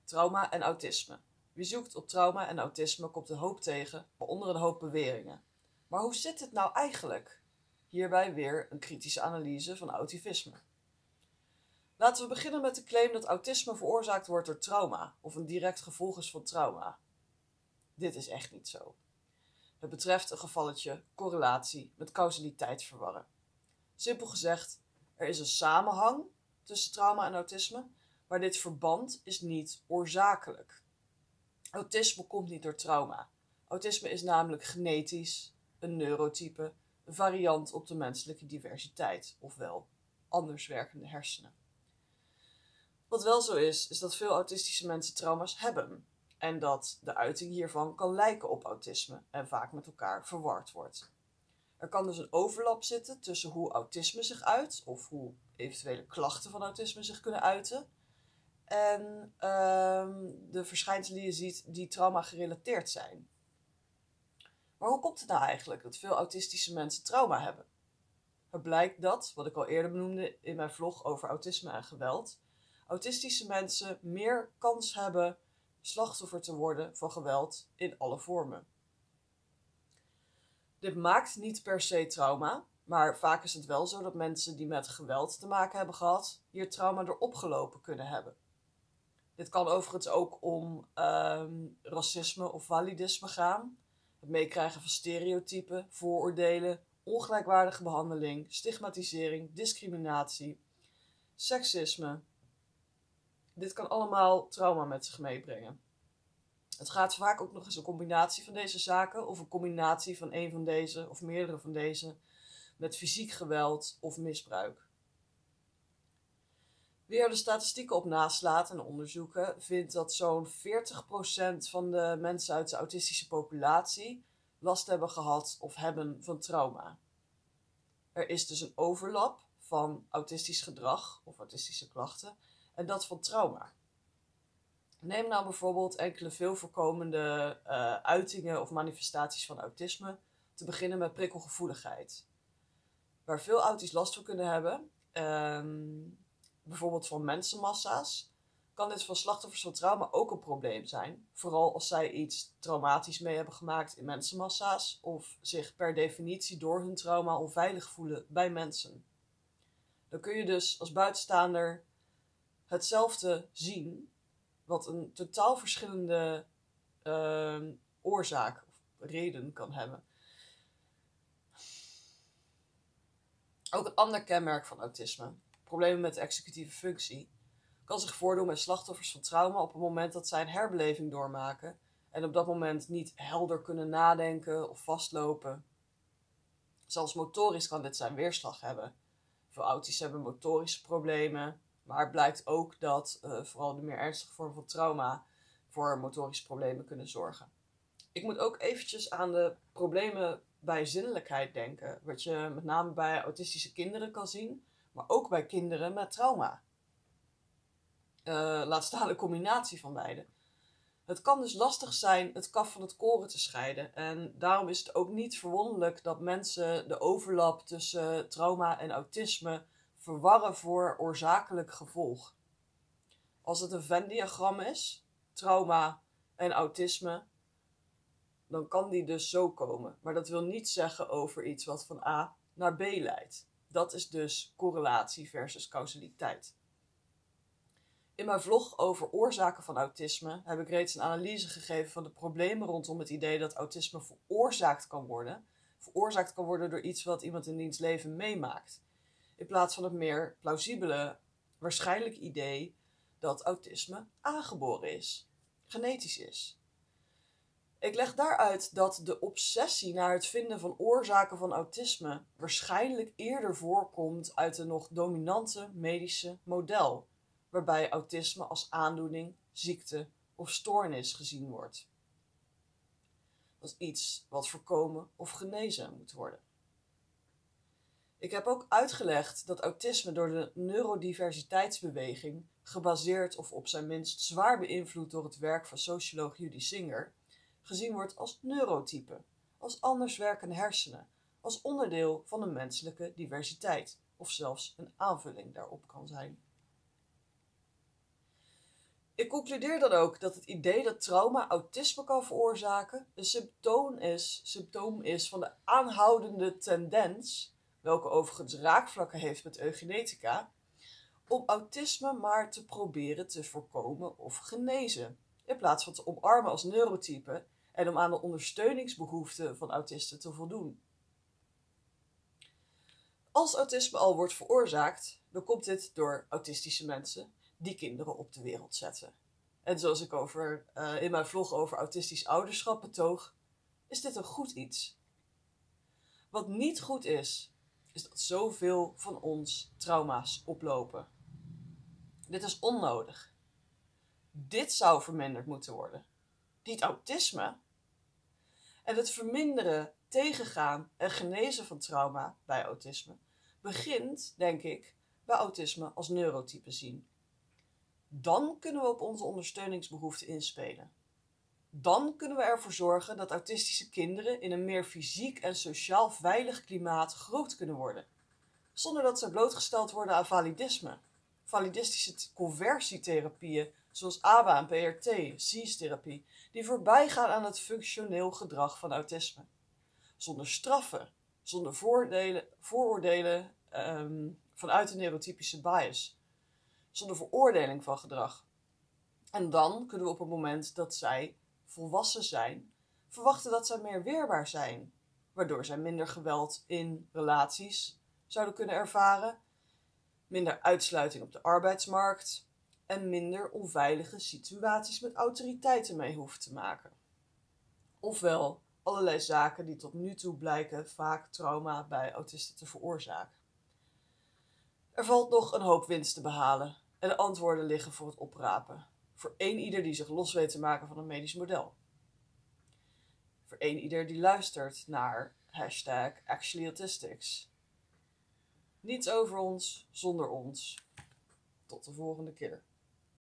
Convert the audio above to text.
Trauma en autisme. Wie zoekt op trauma en autisme komt een hoop tegen, waaronder een hoop beweringen. Maar hoe zit het nou eigenlijk? Hierbij weer een kritische analyse van autivisme. Laten we beginnen met de claim dat autisme veroorzaakt wordt door trauma of een direct gevolg is van trauma. Dit is echt niet zo. Het betreft een gevalletje correlatie met causaliteit verwarren. Simpel gezegd, er is een samenhang tussen trauma en autisme, maar dit verband is niet oorzakelijk. Autisme komt niet door trauma. Autisme is namelijk genetisch, een neurotype, een variant op de menselijke diversiteit, ofwel anders werkende hersenen. Wat wel zo is dat veel autistische mensen trauma's hebben en dat de uiting hiervan kan lijken op autisme en vaak met elkaar verward wordt. Er kan dus een overlap zitten tussen hoe autisme zich uit of hoe eventuele klachten van autisme zich kunnen uiten en de verschijnselen die je ziet die trauma gerelateerd zijn. Maar hoe komt het nou eigenlijk dat veel autistische mensen trauma hebben? Het blijkt dat, wat ik al eerder benoemde in mijn vlog over autisme en geweld, autistische mensen meer kans hebben slachtoffer te worden van geweld in alle vormen. Dit maakt niet per se trauma, maar vaak is het wel zo dat mensen die met geweld te maken hebben gehad, hier trauma door opgelopen kunnen hebben. Dit kan overigens ook om racisme of validisme gaan. Het meekrijgen van stereotypen, vooroordelen, ongelijkwaardige behandeling, stigmatisering, discriminatie, seksisme. Dit kan allemaal trauma met zich meebrengen. Het gaat vaak ook nog eens een combinatie van deze zaken of een combinatie van een van deze of meerdere van deze met fysiek geweld of misbruik. Wie er de statistieken op naslaat en onderzoeken vindt dat zo'n 40% van de mensen uit de autistische populatie last hebben gehad of hebben van trauma. Er is dus een overlap van autistisch gedrag of autistische klachten en dat van trauma. Neem nou bijvoorbeeld enkele veel voorkomende uitingen of manifestaties van autisme, te beginnen met prikkelgevoeligheid. Waar veel auti's last van kunnen hebben, bijvoorbeeld van mensenmassa's, kan dit voor slachtoffers van trauma ook een probleem zijn. Vooral als zij iets traumatisch mee hebben gemaakt in mensenmassa's of zich per definitie door hun trauma onveilig voelen bij mensen. Dan kun je dus als buitenstaander hetzelfde zien, wat een totaal verschillende oorzaak of reden kan hebben. Ook een ander kenmerk van autisme, problemen met de executieve functie, kan zich voordoen bij slachtoffers van trauma op het moment dat zij een herbeleving doormaken en op dat moment niet helder kunnen nadenken of vastlopen. Zelfs motorisch kan dit zijn weerslag hebben. Veel auti's hebben motorische problemen, maar het blijkt ook dat vooral de meer ernstige vorm van trauma voor motorische problemen kunnen zorgen. Ik moet ook eventjes aan de problemen bij zinnelijkheid denken, wat je met name bij autistische kinderen kan zien, maar ook bij kinderen met trauma. Laat staan de combinatie van beide. Het kan dus lastig zijn het kaf van het koren te scheiden. En daarom is het ook niet verwonderlijk dat mensen de overlap tussen trauma en autisme verwarren voor oorzakelijk gevolg. Als het een Venn-diagram is, trauma en autisme, dan kan die dus zo komen. Maar dat wil niet zeggen over iets wat van A naar B leidt. Dat is dus correlatie versus causaliteit. In mijn vlog over oorzaken van autisme heb ik reeds een analyse gegeven van de problemen rondom het idee dat autisme veroorzaakt kan worden. Veroorzaakt kan worden door iets wat iemand in diens leven meemaakt. In plaats van het meer plausibele, waarschijnlijk idee dat autisme aangeboren is, genetisch is. Ik leg daaruit dat de obsessie naar het vinden van oorzaken van autisme waarschijnlijk eerder voorkomt uit een nog dominante medische model, waarbij autisme als aandoening, ziekte of stoornis gezien wordt. Als iets wat voorkomen of genezen moet worden. Ik heb ook uitgelegd dat autisme door de neurodiversiteitsbeweging, gebaseerd of op zijn minst zwaar beïnvloed door het werk van socioloog Judy Singer, gezien wordt als neurotype, als anders werkende hersenen, als onderdeel van een menselijke diversiteit of zelfs een aanvulling daarop kan zijn. Ik concludeer dan ook dat het idee dat trauma autisme kan veroorzaken een symptoom is van de aanhoudende tendens, welke overigens raakvlakken heeft met eugenetica, om autisme maar te proberen te voorkomen of genezen, in plaats van te omarmen als neurotype en om aan de ondersteuningsbehoeften van autisten te voldoen. Als autisme al wordt veroorzaakt, dan komt dit door autistische mensen die kinderen op de wereld zetten. En zoals ik in mijn vlog over autistisch ouderschap betoog, is dit een goed iets. Wat niet goed is dat zoveel van ons trauma's oplopen. Dit is onnodig. Dit zou verminderd moeten worden. Niet autisme. En het verminderen, tegengaan en genezen van trauma bij autisme begint, denk ik, bij autisme als neurotype zien. Dan kunnen we op onze ondersteuningsbehoeften inspelen. Dan kunnen we ervoor zorgen dat autistische kinderen in een meer fysiek en sociaal veilig klimaat groot kunnen worden, zonder dat ze blootgesteld worden aan validisme. Validistische conversietherapieën zoals ABA en PRT, CIS-therapie, die voorbij gaan aan het functioneel gedrag van autisme. Zonder straffen, zonder vooroordelen vanuit de neurotypische bias. Zonder veroordeling van gedrag. En dan kunnen we op het moment dat zij volwassen zijn, verwachten dat zij meer weerbaar zijn, waardoor zij minder geweld in relaties zouden kunnen ervaren, minder uitsluiting op de arbeidsmarkt en minder onveilige situaties met autoriteiten mee hoeven te maken. Ofwel, allerlei zaken die tot nu toe blijken vaak trauma bij autisten te veroorzaken. Er valt nog een hoop winst te behalen en de antwoorden liggen voor het oprapen. Voor ieder die zich los weet te maken van een medisch model. Voor ieder die luistert naar #ActuallyAutistics. Niets over ons, zonder ons. Tot de volgende keer.